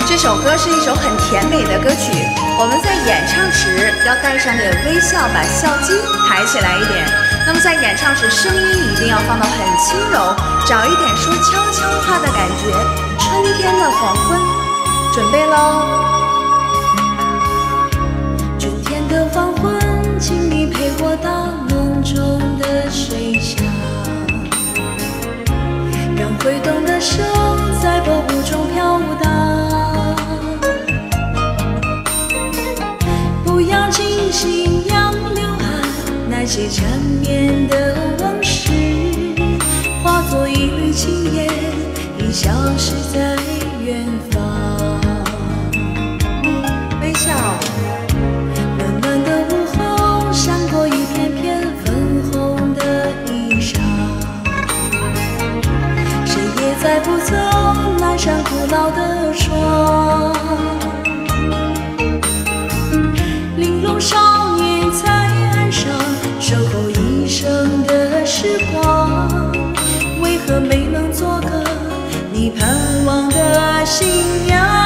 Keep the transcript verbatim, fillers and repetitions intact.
这首歌是一首很甜美的歌曲，我们在演唱时要带上点微笑，把笑肌抬起来一点。那么在演唱时，声音一定要放到很轻柔，找一点说悄悄话的感觉。春天的黄昏，准备喽！ 春天的黄昏，请你陪我到梦中的水乡，让挥动的手在薄雾中飘荡，不要惊醒杨柳岸那些缠绵的往事，化作一缕青烟，已消失在远方。 微笑。 暖暖的午后，闪过一片片粉红的衣裳，谁也再不曾拦上古老的窗。玲珑少年在岸上守候一生的时光，为何没能做个你盼望的新娘？